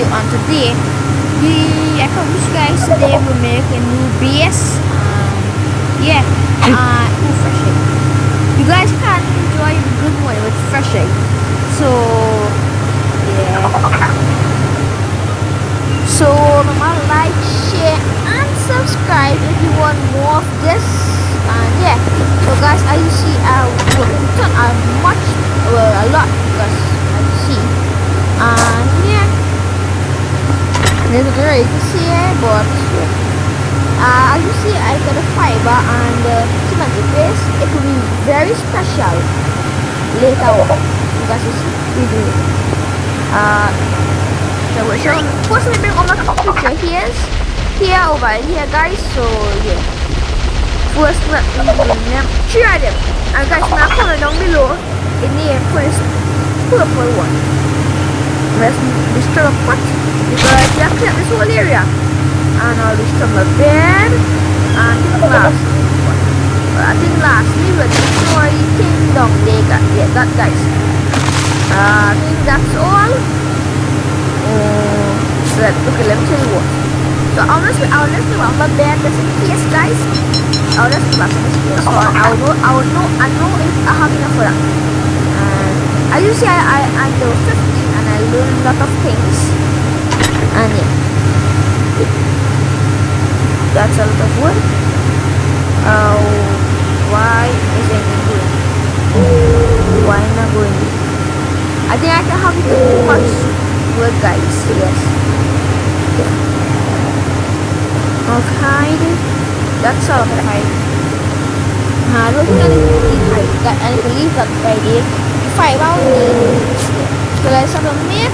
on today, I promise you guys today we'll make a new base. Yeah, refreshing. You guys can enjoy a good one with refreshing. So yeah. So remember, like, share, and subscribe if you want more of this. And yeah, so guys, as you see, we've done a lot, because as you see, and yeah, there's great to see it, but as you see, I got a fiber and cement base. It will be very special later on, because you see, we do it. So we're showing. First, we bring all the picture here over here, guys. So yeah. First, let me bring them. Three of them. And guys, I'm gonna comment down below in the first purple one. Let's destroy a pot, because we have cleared this whole area. And I'll destroy my bed and glass. I think lastly we'll destroy thing down there. Yeah, that guys. I think that's all. Okay, let me tell you what. So honestly, I'll just do my bed just in case, guys. I'll just do my space, or I know if I have enough for that. And as you see, I'm level 15 and I learn a lot of things. And yeah, that's a lot of wood. Why isn't it going? Why not going? I think I can have too much wood, guys. Yes. Okay, that's all right. I don't think I need to leave that right there. If I want so let's have a make.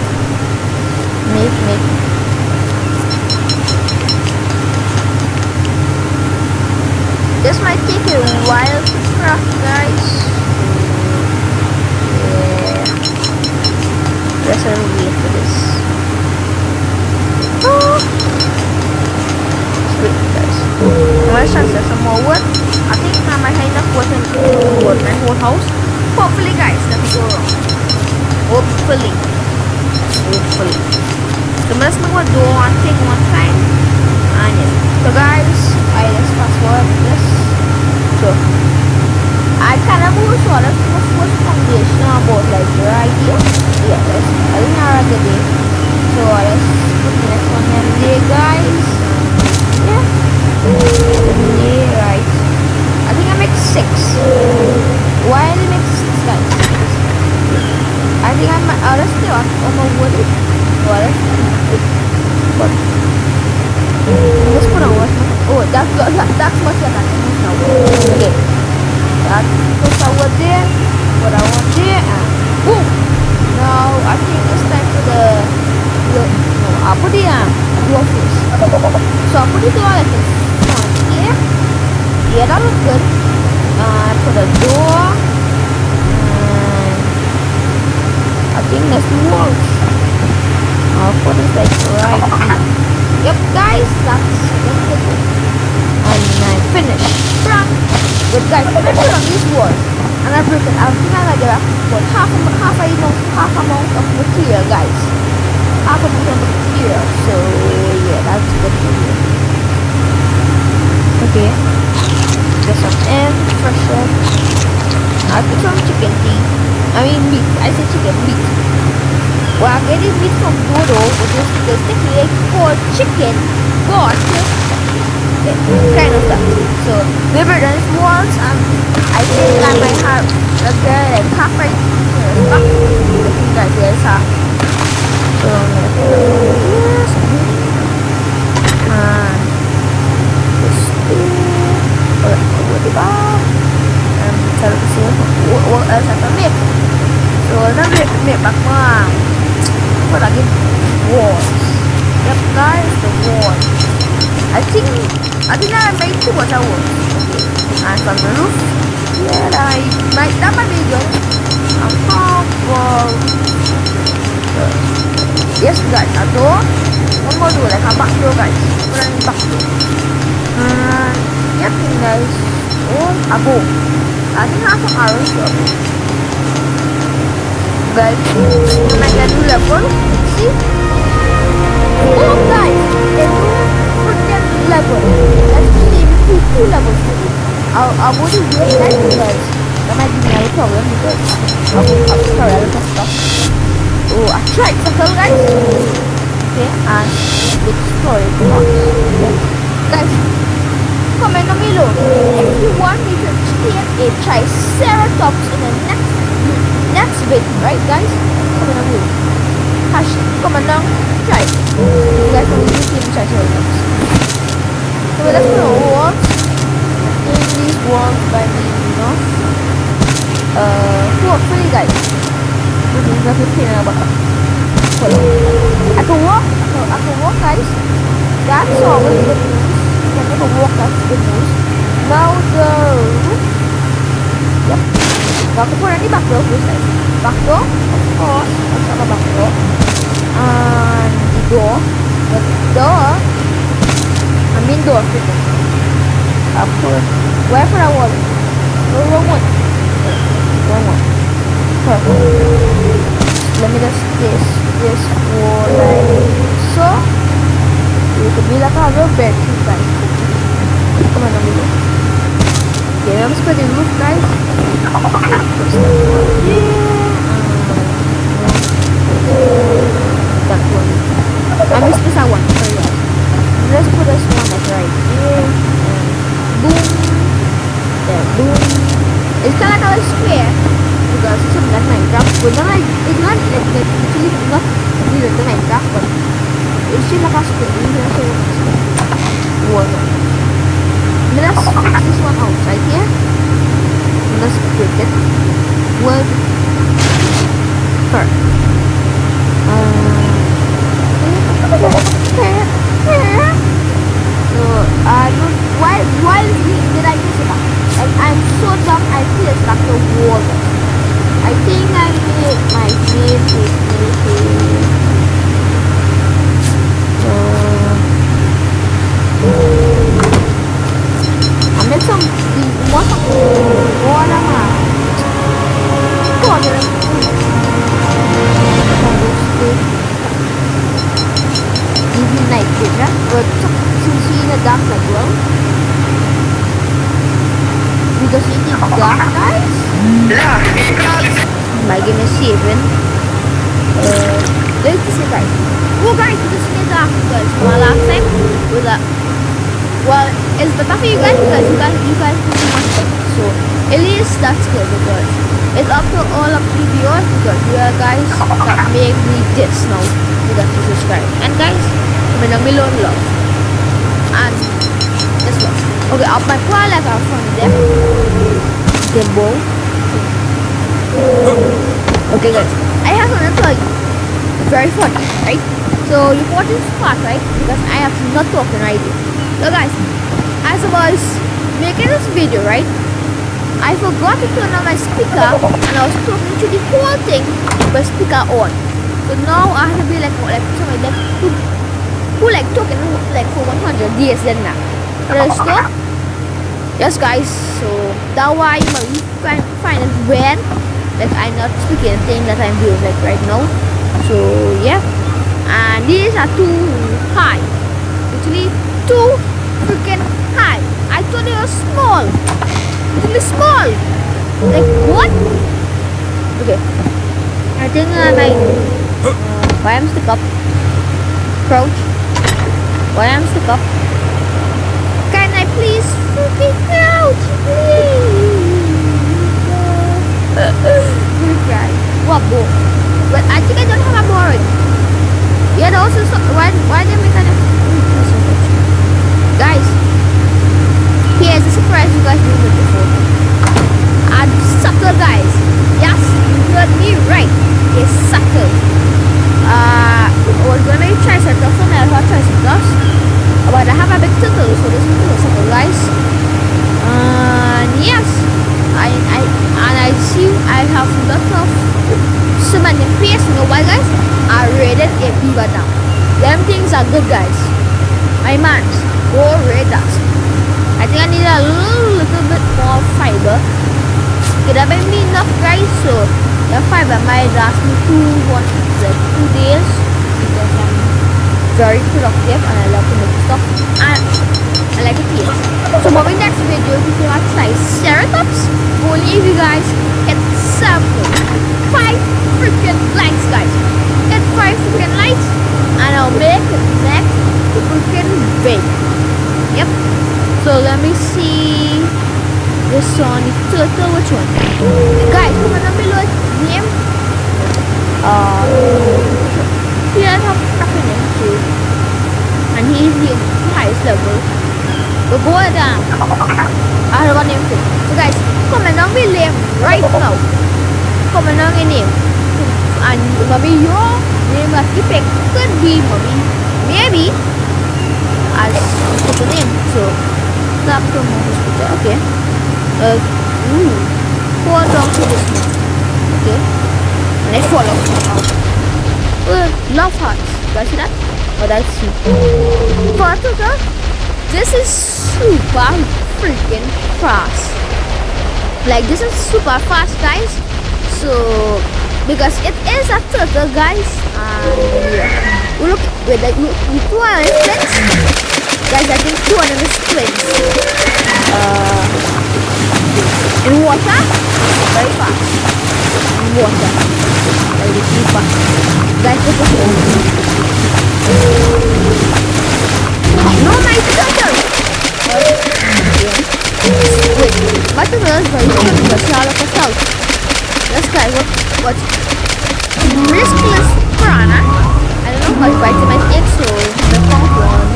This might take a while to craft, guys. Yeah. Let's have a wait for this. Let's try some more wood. I think I might have enough wood to wood my whole house. Hopefully, guys, nothing go wrong. Hopefully. So let's do one thing one time. And yes. So guys, I just fast forward this. So I kind of move so that's the first foundation about like right here. Yeah, I think I already did. So let's put the next one in there, guys. Yeah. Yeah, right. I think I make 6. Why did I make 6, guys? I think I'm still on my wood. But let's put on what? Oh, that's much better. Okay. That puts our wood there. What I want there, and boom. Now I think it's time for the I'll put the door first. So I'll put the door like this. Yeah, that looks good. Put a door. I think that's the walls. I'll put it like right here. Yep, guys, that's it. And I'm finished. Done. But guys, when I put on this wall, and I broke it, I think I like about half amount of material, guys. Half amount of material. So yeah, that's good for you. Okay. Get some egg, fresh egg. I put some chicken meat. I said chicken meat. Well, I'm getting meat from Dodo, which is technically called chicken, but kind of that. So maybe there's walls, and I think I might have like half right here. I think that there's half. So I'm gonna put this and what else I can make? So let me make back one. What I get? Walls. Yep, guys, the walls. I think I made 2 water walls. And from the roof, yeah, that might be good. And top wall. Yes, guys, a door. One more door, like a back door, guys. Back door. Yep, guys. Oh, a bow. I think I have some arrows here. Guys, I'm gonna do level. See? Oh guys, a new freaking level. Let's see if we two levels to do. I'll go to wait guys because that might be my problem because I'm sorry, I don't stuff. Oh, I tried circle guys. Okay, and destroy the box. Okay. Guys, comment down below if you want me to explain a Triceratops in the next video, right guys? Comment down below. Comment down, try. You guys want me to see the Triceratops. So let's put our walls. In these walls by me, you know. Hopefully guys. This is not a pain about it. I can walk guys. That's always good news. I can walk, that's good news. Now the roof. Yep. Now I can put any back door first guys. Back door, of course. Let's have a back door. And the door. The door. I mean door. I'll put where for I was. Wrong one. Wrong one. Perfect. Let me just this for like so. It could be like a real bed, guys. Come on, over here. Okay, let's put the roof, guys. That one. I missed this one. Sorry, guys. Let's put this one like right here. Boom. There, boom. It's kind of like a square. Because it's something like Minecraft, but not like it's not like literally not really like Minecraft, but it's still like a square. Let's fix this one outside here. Let's break it. Wood. Fur. So I don't. Why did I miss it? Like I'm so dumb. I feel it's like the wall. I think I made my name is I made some water evening night vision, but since in the dark as well. Because it is dark guys. My game is saving. Let's see guys. Oh guys, this is dark because my last time was that. Well, it's better for you guys because you guys do much better. So at least that's good because it's up to all of the viewers because you are guys that make me this now. You got to subscribe. And guys, comment down below love. And this one. Okay, up my plan like I'm from them. The bow. Okay guys, I have something to tell you. Very funny, right? So you watch this part, right? Because I have not talking right here. So guys, as I was making this video, right? I forgot to turn on my speaker and I was talking to the whole thing with speaker on. So now I have to be like somebody like who like talking like for 100 years then now. But stop. Yes guys, so that's why you might find it weird. Like I'm not speaking the thing that I'm doing like right now. So yeah. And these are too high. Actually too freaking high. I thought they were small. Really small. Like what? Okay. I think I might why I'm stuck up. Crouch. Why I'm stuck up. Can I please freaking crouch? Please. Cry. What book? But I think I don't have a board. Yeah, also why they make that? Guys, here's a surprise you guys didn't know before. And sucker guys. Yes, you heard me right. It's sucker. I was gonna try Triceratops and I thought Triceratops. But I have a big turtle, so this is a sucker guys. And yes. I see I have a lot of cement in face. You know why guys? I raided a beaver down. Them things are good guys. My mans, go raid that. I think I need a little bit more fiber. Could have been enough guys, so the fiber might last me 2 days because very productive and I love to make stuff and I like to eat. So moving next video, we can try Ceratops. Only if you guys hit 5 freaking likes, guys. Hit 5 freaking likes and I'll make the next freaking big. Yep. So let me see this one, the turtle, which one? Guys, comment down below its name. He doesn't have freaking name too. And he's the highest level. We'll go down. I have a name too. So guys, comment down below right now. Comment down your name. And maybe your name that you pick could be maybe as the name. So tap to hospital. Okay. Fall down to this one. Okay. And let's follow. Love hearts. Guys, see that? Oh, that's see. Turtle. This is super freaking fast. Like this is super fast, guys. So because it is a turtle, guys. And yeah. Look, wait, like two are twins. Guys, I think two of them is twins. In water, very fast. In water, very fast. Guys, look at this. No, my turtle! Wait, my turtle is very good because you have a south. This guy, what? Riskless piranha. I don't know how to write my it, so the count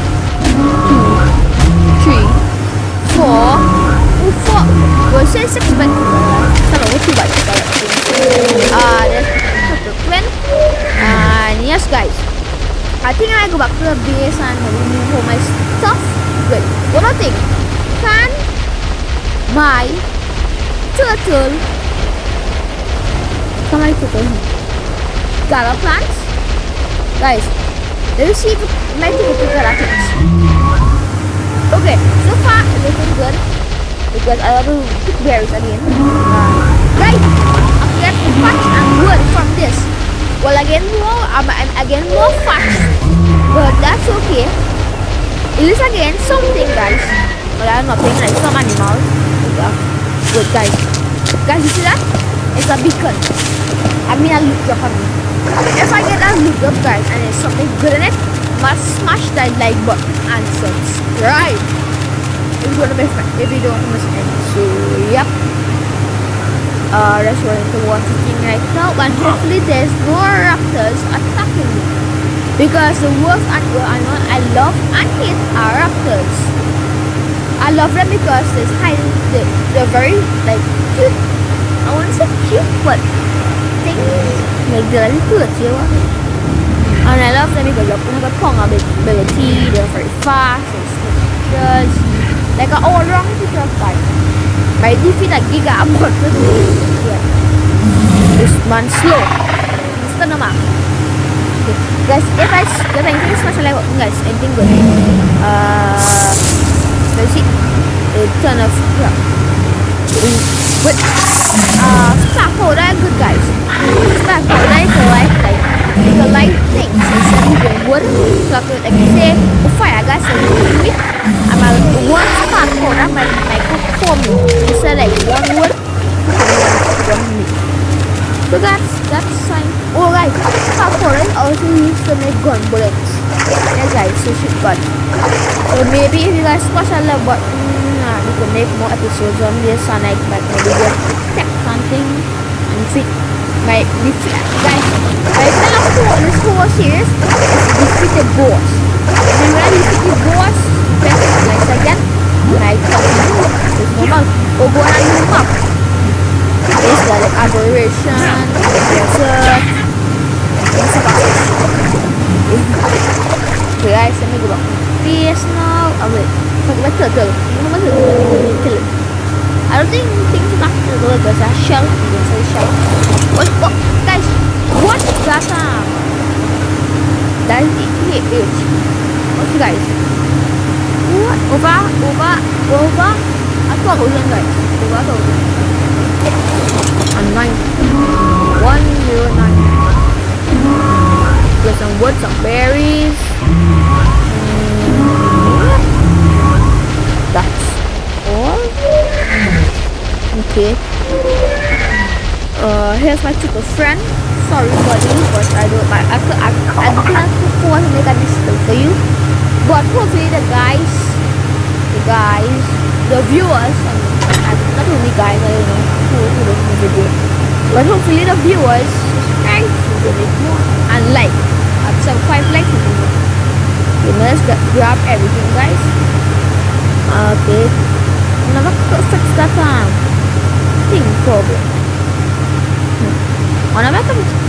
1, 2, 3, 4. We'll say 6, but some of 2 bytes. There's turtle twin. And yes, guys. I think I go back to the base and remove all my stuff. Wait, one more thing. Can my turtle gather plants? Guys, let me see if my turtle gather plants. Okay, so far it's looking good because I have to pick berries again. Guys, I'm getting fat and wood from this. Well, again more fat, but that's okay. It is again something, guys. But I'm not playing like some animals. Good, guys. Guys, you see that? It's a beacon. I mean a look up on me. If I get a look up, guys, and there's something good in it, must smash that like button and subscribe. It's gonna be fun if you don't miss it. So yep. That's what I'm watching right now, and hopefully there's no raptors attacking me. Because the worst animal I love and hate are raptors. I love them because they're very like cute. I want to say cute, but like they're really good, you know. And I love them because they have a strong ability. They're very fast. They're like an all-round teacher fight. My defeat a giga amount of this man slow. Mr. Nama. Okay. Guys, if I get anything special like guys, anything good. Let's see. A ton of crap. But spark powder are good, guys. Spark powder is like the light things instead of using wood. So I could like say fire, guys, and do it. I'm a one spark powder like for me. Instead like one wood and one meat. So that's fine. Oh guys, spark powder is also used to make gun bullets. Yeah guys, so shoot gun. So maybe if you guys watch a love button, you can make more episodes on this and like maybe just tech something and fit my guys. My plan for this whole series is to defeat the boss. And then when I defeat the boss, press like again, my top is normal. Or go on a new map. It's like aberration, desert, okay guys, let me go back. Peace now. Oh wait, forget turtle. I don't think things are turtle because a shell. It's a shell. What guys? What that? That is it. What guys? What? Over. I thought it was guys. Over. And 9. 109. Get some wood, some berries. Okay. Here's my chicken friend. Sorry, buddy, but I cannot afford to make a display for you. But hopefully the viewers, not only guys, I don't know who does the video, but hopefully the viewers subscribe to the video and like. At 5 likes, okay, let's grab everything, guys. Okay, never fix that thing problem. On a back of it.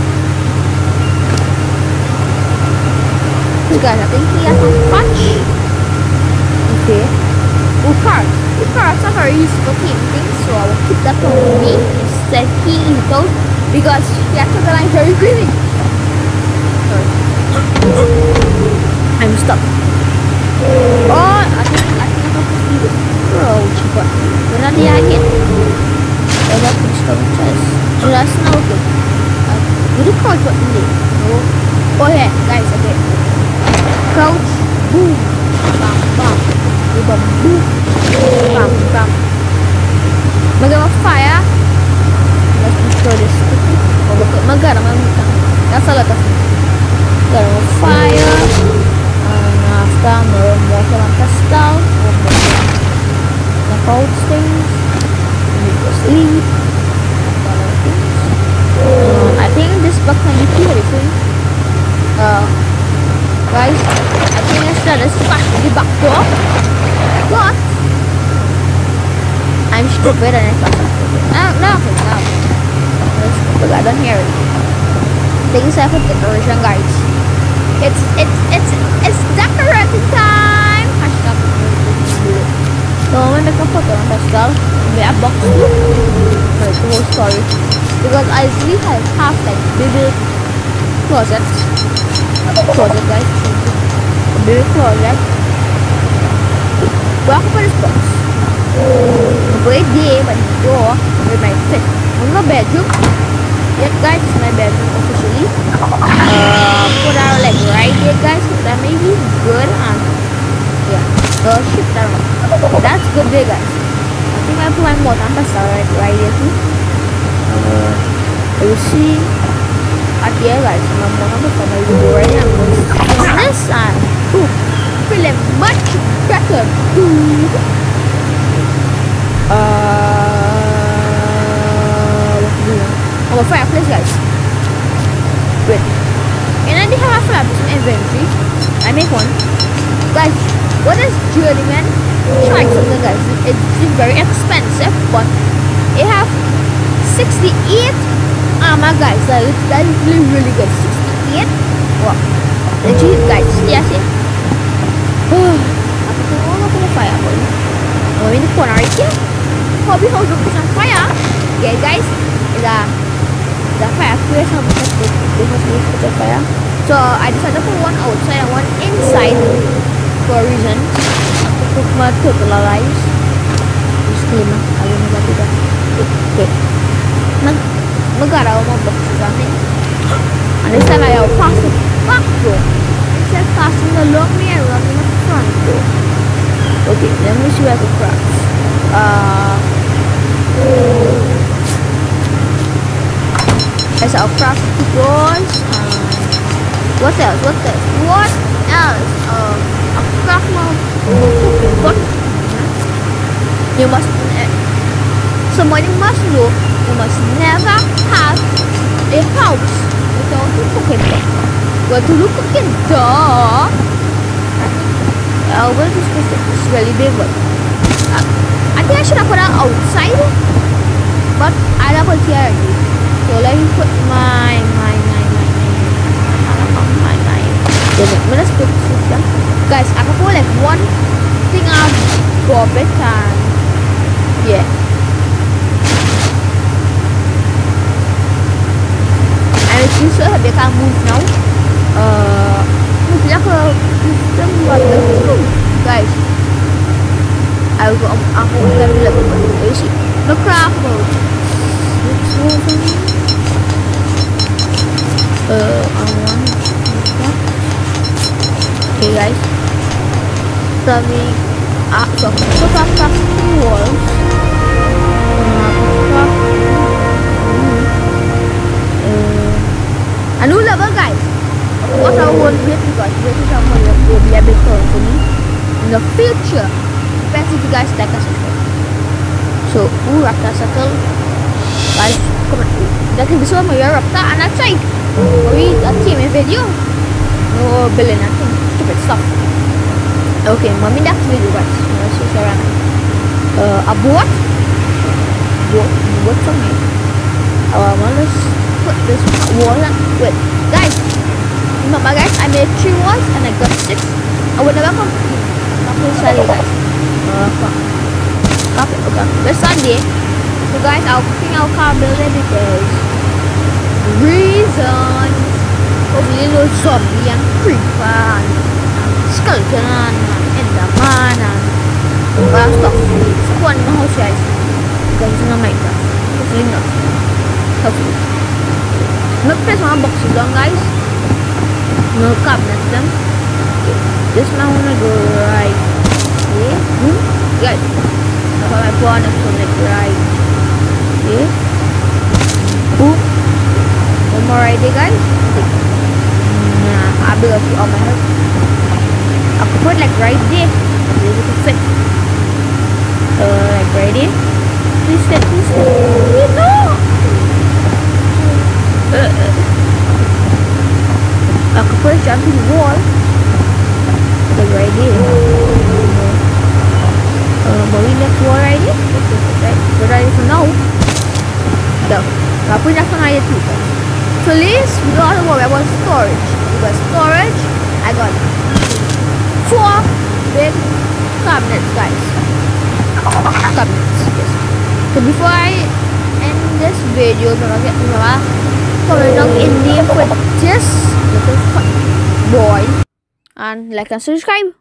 Guys, I think he has some punch. Okay. Cards are very useful things, so I will keep that for me instead he those because he has to the line very quickly. Sorry. I'm stuck. Oh, I think I have to speed it. Approach, but when I hit, I have to stop chest. So that's not okay. Do the crouch button there. Oh yeah, guys, okay. Crouch, boom, bam, bam, boom, boom, bam, bam. We're gonna fire. Let's destroy this. Oh, look at my god, that's a lot of things. We're gonna fire. And after, more water and pestle. Knockout things. We go sleep. I think this box can be too heavy for you. Guys, I think I started smashing the back door, but I'm stupid and I thought no. I don't hear it. Things have a decoration, guys. It's decorating time. Hashtag. So I'm gonna make a photo on pastel. We have box too. For the whole story. Because I usually have like baby closet, guys. A baby closet. Walk over this box. A great day, but the door with my fit. In my bedroom. Yep, guys, it's my bedroom officially. Put our leg right here, guys. That may be good and yeah. Shift around. That's good there, guys. I think I put my motor and pastel right here too. You see at the end, guys, I'm going to my video right now. I'm going to this and feeling much better. What to do? Oh, a fireplace, guys. Wait. And I did have a fireplace in inventory. I make one. Guys, what is Journeyman? Try something, guys. It's very expensive, but it have 68 armor, guys. That is really good. 68. Wow. Legit, guys. Yes, yeah. Aku tengok aku punya fire pun. Oh, ini corner right here. Hobby house looks on fire. Yeah, guys. The fire place have put the fire. So I decided to put one outside and one inside for a reason. To cook my turtle alive. Steam. I will not do that. Okay. Magara mau box running. And this time I will pass the back door. Instead of passing the long way, I run in the front door. Okay, let me see where the cracks. There's our craft two doors. What else? A craft mode. What? You must. Someone must know. You must never have a house without a cooking door. Go to the cooking door. We'll discuss it. It's really big one. I think I should have put it outside, but I don't put it here. So let me put my. Let's put this down. Guys, I can put like one thing out for a bit and yeah. You should have become move now. Move like a system guys. I will have level. You see the craft mode. Okay, guys. Coming up, so put up the walls. sure. Depends if you guys like and subscribe. So, Raptor settle. Guys, come on. Dati bisa mo yung Raptor and that's like we a team video. No billion nothing. Stupid stuff. Okay, mami next video guys. So sorry. A boat from me. Let's put this wall and wait. Guys, remember guys, I made 3 walls and I got 6. I would never complete. Sorry guys. Copy. Okay. This Sunday. So guys, I'll car building because reasons of little zombie and creeper and skeleton and enderman and stuff. So one in the house guys. Because it's not Minecraft. Hopefully not. Hopefully. I'm gonna place my boxes down guys. No cabinets them. Okay. This now wanna go right here. Guys. Now I put on a connect right here. One more right there guys. Nah, I'll build a few on my head. I could put like right there. Maybe we can fit. Like right there. Please stay. No! I could put a jumping wall. Like right there. But we left wall right here. Right? But right for now. So, I'll put that one right here too. So this, we don't have to worry about storage. We got storage. I got 4 big cabinets, guys. Cabinets, yes. So before I end this video, comment down in name for this little boy and like and subscribe.